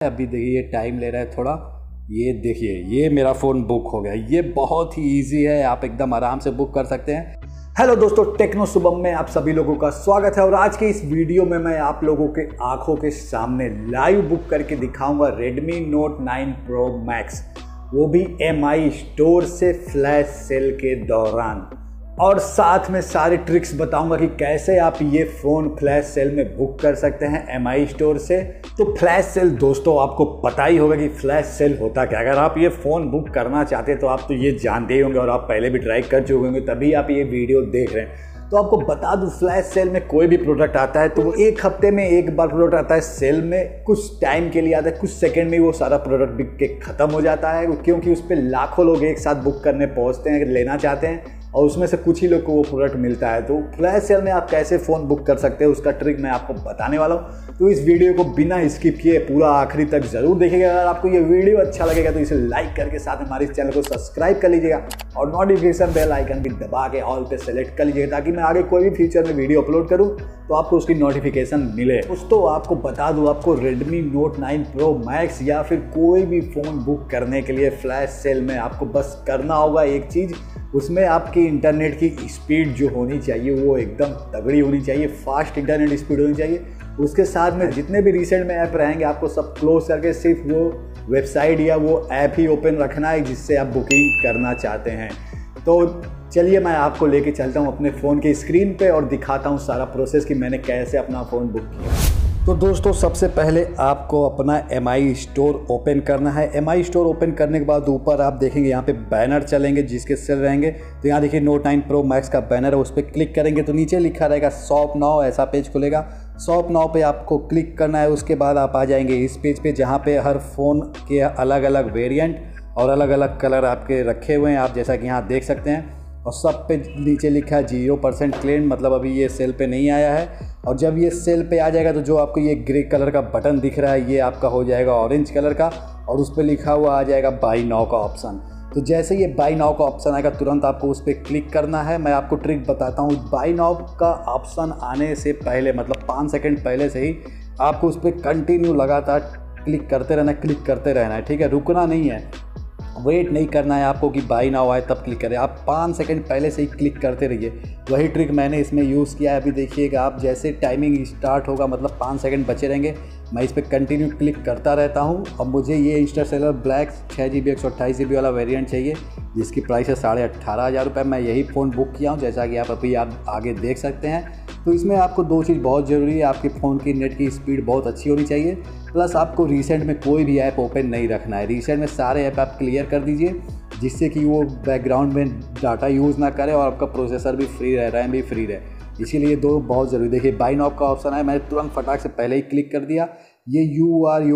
अभी देखिए टाइम ले रहा है थोड़ा। ये देखिए ये मेरा फ़ोन बुक हो गया। ये बहुत ही इजी है, आप एकदम आराम से बुक कर सकते हैं। हेलो दोस्तों, टेक्नो शुभम में आप सभी लोगों का स्वागत है। और आज के इस वीडियो में मैं आप लोगों के आंखों के सामने लाइव बुक करके दिखाऊंगा Redmi Note 9 Pro Max, वो भी MI स्टोर से फ्लैश सेल के दौरान। और साथ में सारे ट्रिक्स बताऊंगा कि कैसे आप ये फ़ोन फ्लैश सेल में बुक कर सकते हैं MI स्टोर से। तो फ्लैश सेल दोस्तों आपको पता ही होगा कि फ्लैश सेल होता क्या। अगर आप ये फ़ोन बुक करना चाहते हैं तो आप तो ये जानते ही होंगे और आप पहले भी ट्राई कर चुके होंगे, तभी आप ये वीडियो देख रहे हैं। तो आपको बता दूं, फ्लैश सेल में कोई भी प्रोडक्ट आता है तो वो एक हफ्ते में एक बार प्रोडक्ट आता है सेल में, कुछ टाइम के लिए आता है, कुछ सेकंड में वो सारा प्रोडक्ट बिक के ख़त्म हो जाता है, क्योंकि उस पर लाखों लोग एक साथ बुक करने पहुंचते हैं, अगर लेना चाहते हैं, और उसमें से कुछ ही लोग को वो प्रोडक्ट मिलता है। तो फ्लैश सेल में आप कैसे फ़ोन बुक कर सकते हैं उसका ट्रिक मैं आपको बताने वाला हूँ। तो इस वीडियो को बिना स्किप किए पूरा आखिरी तक ज़रूर देखिएगा। अगर आपको ये वीडियो अच्छा लगेगा तो इसे लाइक करके साथ में हमारे इस चैनल को सब्सक्राइब कर लीजिएगा और नोटिफिकेशन बेल आइकन भी दबा के ऑल पे सेलेक्ट कर लीजिएगा, ताकि मैं आगे कोई भी फ्यूचर में वीडियो अपलोड करूँ तो आपको उसकी नोटिफिकेशन मिले। दोस्तों आपको बता दूँ, आपको Redmi Note 9 Pro Max या फिर कोई भी फ़ोन बुक करने के लिए फ्लैश सेल में आपको बस करना होगा एक चीज़, उसमें आपकी इंटरनेट की स्पीड जो होनी चाहिए वो एकदम तगड़ी होनी चाहिए, फास्ट इंटरनेट स्पीड होनी चाहिए। उसके साथ में जितने भी रिसेंट में ऐप रहेंगे आपको सब क्लोज करके सिर्फ वो वेबसाइट या वो ऐप ही ओपन रखना है जिससे आप बुकिंग करना चाहते हैं। तो चलिए मैं आपको लेके चलता हूँ अपने फ़ोन के स्क्रीन पे और दिखाता हूँ सारा प्रोसेस कि मैंने कैसे अपना फ़ोन बुक किया। तो दोस्तों सबसे पहले आपको अपना MI स्टोर ओपन करना है। MI स्टोर ओपन करने के बाद ऊपर आप देखेंगे यहाँ पे बैनर चलेंगे जिसके सेल रहेंगे। तो यहाँ देखिए Note 9 Pro Max का बैनर है, उस पर क्लिक करेंगे तो नीचे लिखा रहेगा शॉप नाउ, ऐसा पेज खुलेगा। शॉप नाउ पे आपको क्लिक करना है। उसके बाद आप आ जाएंगे इस पेज पे जहाँ पे हर फ़ोन के अलग अलग वेरिएंट और अलग अलग कलर आपके रखे हुए हैं, आप जैसा कि यहाँ देख सकते हैं। और सब पे नीचे लिखा है 0% क्लेम, मतलब अभी ये सेल पे नहीं आया है। और जब ये सेल पे आ जाएगा तो जो आपको ये ग्रे कलर का बटन दिख रहा है ये आपका हो जाएगा ऑरेंज कलर का, और उस पर लिखा हुआ आ जाएगा बाई नाउ का ऑप्शन। तो जैसे ये बाई नाउ का ऑप्शन आएगा तुरंत आपको उस पर क्लिक करना है। मैं आपको ट्रिक बताता हूँ, बाई नाउ का ऑप्शन आने से पहले मतलब 5 सेकंड पहले से ही आपको उस पर कंटिन्यू लगातार क्लिक करते रहना है, ठीक है, रुकना नहीं है, वेट नहीं करना है आपको कि बाई नाउ आए तब क्लिक करें। आप 5 सेकंड पहले से ही क्लिक करते रहिए। वही ट्रिक मैंने इसमें यूज़ किया है। अभी देखिएगा आप, जैसे टाइमिंग स्टार्ट होगा मतलब 5 सेकंड बचे रहेंगे, मैं इस पर कंटिन्यू क्लिक करता रहता हूँ। और मुझे ये इंटरस्टेलर ब्लैक 6GB 128 GB वाला वेरिएंट चाहिए जिसकी प्राइस है 18,500 रुपये। मैं यही फ़ोन बुक किया हूँ जैसा कि आप आगे देख सकते हैं। तो इसमें आपको 2 चीज़ बहुत ज़रूरी है, आपके फ़ोन की नेट की स्पीड बहुत अच्छी होनी चाहिए, प्लस आपको रीसेंट में कोई भी ऐप ओपन नहीं रखना है। रीसेंट में सारे ऐप आप क्लियर कर दीजिए जिससे कि वो बैकग्राउंड में डाटा यूज़ ना करे और आपका प्रोसेसर भी फ्री रहे, रैम भी फ्री रहे। इसीलिए 2 बहुत ज़रूरी। देखिए बाई नाउ का ऑप्शन है, मैंने तुरंत फटाक से पहले ही क्लिक कर दिया। ये you are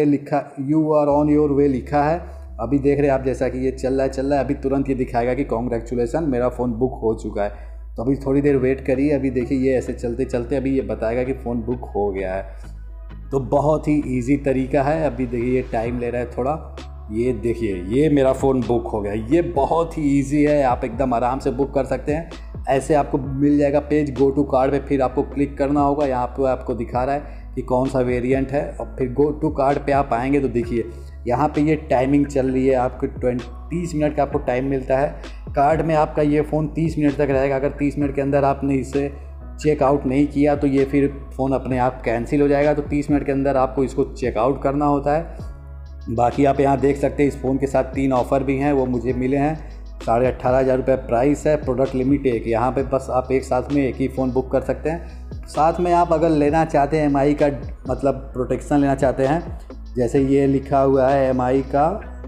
on your way लिखा है। अभी देख रहे हैं आप जैसा कि ये चल रहा है। अभी तुरंत ये दिखाएगा कि कॉन्ग्रेचुलेसन, मेरा फ़ोन बुक हो चुका है। तो अभी थोड़ी देर वेट करिए। अभी देखिए ये ऐसे चलते चलते अभी ये बताएगा कि फ़ोन बुक हो गया है। तो बहुत ही इजी तरीका है। अभी देखिए टाइम ले रहा है थोड़ा। ये देखिए ये मेरा फ़ोन बुक हो गया। ये बहुत ही इजी है, आप एकदम आराम से बुक कर सकते हैं। ऐसे आपको मिल जाएगा पेज, गो टू कार्ड पे फिर आपको क्लिक करना होगा। यहाँ पे आपको दिखा रहा है कि कौन सा वेरिएंट है, और फिर गो टू कार्ड पे आप आएंगे तो देखिए यहाँ पे ये टाइमिंग चल रही है। आपको 30 मिनट का आपको टाइम मिलता है। कार्ड में आपका ये फ़ोन 30 मिनट तक रहेगा। अगर 30 मिनट के अंदर आपने इसे चेकआउट नहीं किया तो ये फिर फ़ोन अपने आप कैंसिल हो जाएगा। तो 30 मिनट के अंदर आपको इसको चेकआउट करना होता है। बाकी आप यहाँ देख सकते हैं इस फ़ोन के साथ 3 ऑफ़र भी हैं, वो मुझे मिले हैं। 18,500 रुपये प्राइस है, प्रोडक्ट लिमिट 1। यहाँ पे बस आप एक साथ में एक ही फ़ोन बुक कर सकते हैं। साथ में आप अगर लेना चाहते हैं MI का मतलब प्रोटेक्शन लेना चाहते हैं, जैसे ये लिखा हुआ है MI का,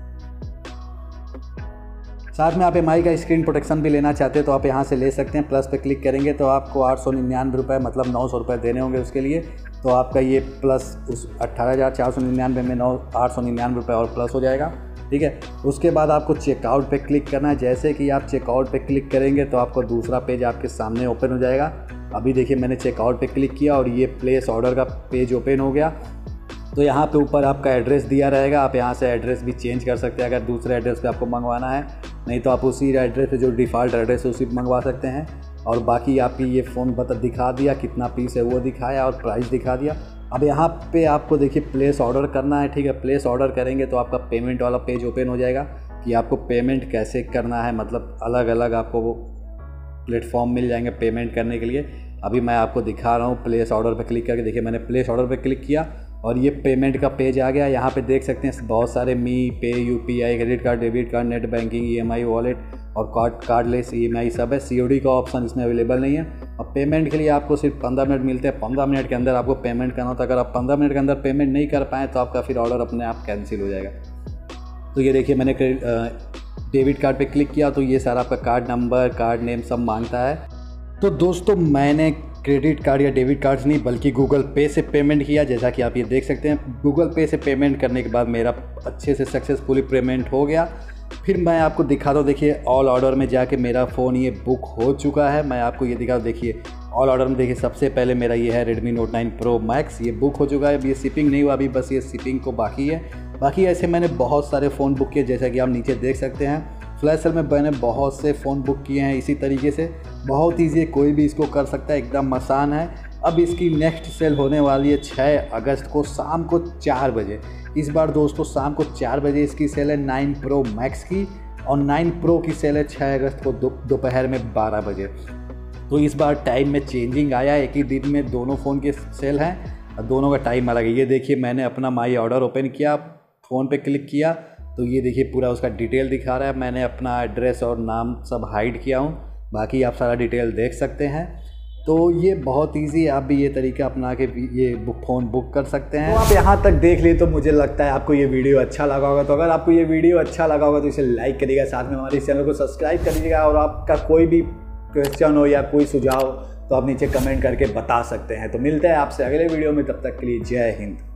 साथ में आप MI का स्क्रीन प्रोटेक्शन भी लेना चाहते हैं तो आप यहाँ से ले सकते हैं। प्लस पे क्लिक करेंगे तो आपको 899 रुपये मतलब 900 रुपये देने होंगे उसके लिए। तो आपका ये प्लस उस 18,499 में 899 रुपये और प्लस हो जाएगा, ठीक है। उसके बाद आपको चेकआउट पे क्लिक करना है। जैसे कि आप चेकआउट पे क्लिक करेंगे तो आपको दूसरा पेज आपके सामने ओपन हो जाएगा। अभी देखिए मैंने चेकआउट पे क्लिक किया और ये प्लेस ऑर्डर का पेज ओपन हो गया। तो यहाँ पे ऊपर आपका एड्रेस दिया रहेगा, आप यहाँ से एड्रेस भी चेंज कर सकते हैं अगर दूसरे एड्रेस पे आपको मंगवाना है, नहीं तो आप उसी एड्रेस पे जो डिफ़ॉल्ट एड्रेस है उसी पर मंगवा सकते हैं। और बाकी आपकी ये फ़ोन दिखा दिया, कितना पीस है वो दिखाया और प्राइस दिखा दिया। अब यहाँ पे आपको देखिए प्लेस ऑर्डर करना है, ठीक है। प्लेस ऑर्डर करेंगे तो आपका पेमेंट वाला पेज ओपन हो जाएगा कि आपको पेमेंट कैसे करना है, मतलब अलग अलग आपको वो प्लेटफॉर्म मिल जाएंगे पेमेंट करने के लिए। अभी मैं आपको दिखा रहा हूँ प्लेस ऑर्डर पे क्लिक करके। देखिए मैंने प्लेस ऑर्डर पे क्लिक किया और ये पेमेंट का पेज आ गया। यहाँ पे देख सकते हैं बहुत सारे मी पे, UPI, credit card, debit card, net banking, EMI, wallet और कार्डलेस EMI सब है। COD का ऑप्शन इसमें अवेलेबल नहीं है। और पेमेंट के लिए आपको सिर्फ 15 मिनट मिलते हैं। 15 मिनट के अंदर आपको पेमेंट करना होता है। अगर आप 15 मिनट के अंदर पेमेंट नहीं कर पाएँ तो आपका फिर ऑर्डर अपने आप कैंसिल हो जाएगा। तो ये देखिए मैंने डेबिट कार्ड पे क्लिक किया तो ये सारा आपका कार्ड नंबर, कार्ड नेम सब मांगता है। तो दोस्तों मैंने क्रेडिट कार्ड या डेबिट कार्ड नहीं बल्कि गूगल पे से पेमेंट किया। जैसा कि आप ये देख सकते हैं गूगल पे से पेमेंट करने के बाद मेरा अच्छे से सक्सेसफुली पेमेंट हो गया। फिर मैं आपको दिखा दूँ, देखिए ऑल ऑर्डर में जाके मेरा फ़ोन ये बुक हो चुका है। मैं आपको ये दिखा दूँ, देखिए ऑल ऑर्डर में देखिए सबसे पहले मेरा ये है Redmi Note 9 Pro Max, ये बुक हो चुका है। अभी ये शिपिंग नहीं हुआ, अभी बस ये शिपिंग को बाकी है। बाकी ऐसे मैंने बहुत सारे फ़ोन बुक किए, जैसा कि आप नीचे देख सकते हैं। फ्लैश सेल में मैंने बहुत से फ़ोन बुक किए हैं इसी तरीके से। बहुत ईजी है, कोई भी इसको कर सकता है, एकदम आसान है। अब इसकी नेक्स्ट सेल होने वाली है 6 अगस्त को शाम को 4 बजे। इस बार दोस्तों शाम को 4 बजे इसकी सेल है 9 Pro Max की, और 9 Pro की सेल है 6 अगस्त को दोपहर में 12 बजे। तो इस बार टाइम में चेंजिंग आया है, एक ही दिन में दोनों फ़ोन के सेल हैं और दोनों का टाइम अलग है। ये देखिए मैंने अपना माई ऑर्डर ओपन किया, फ़ोन पे क्लिक किया तो ये देखिए पूरा उसका डिटेल दिखा रहा है। मैंने अपना एड्रेस और नाम सब हाइड किया हूँ, बाकी आप सारा डिटेल देख सकते हैं। तो ये बहुत इजी है, आप भी ये तरीका अपना के ये फ़ोन बुक कर सकते हैं। तो आप यहाँ तक देख लिए तो मुझे लगता है आपको ये वीडियो अच्छा लगा होगा। तो अगर आपको ये वीडियो अच्छा लगा होगा तो इसे लाइक करिएगा, साथ में हमारे चैनल को सब्सक्राइब कर लीजिएगा। और आपका कोई भी क्वेश्चन हो या कोई सुझाव तो आप नीचे कमेंट करके बता सकते हैं। तो मिलते हैं आपसे अगले वीडियो में, तब तक के लिए जय हिंद।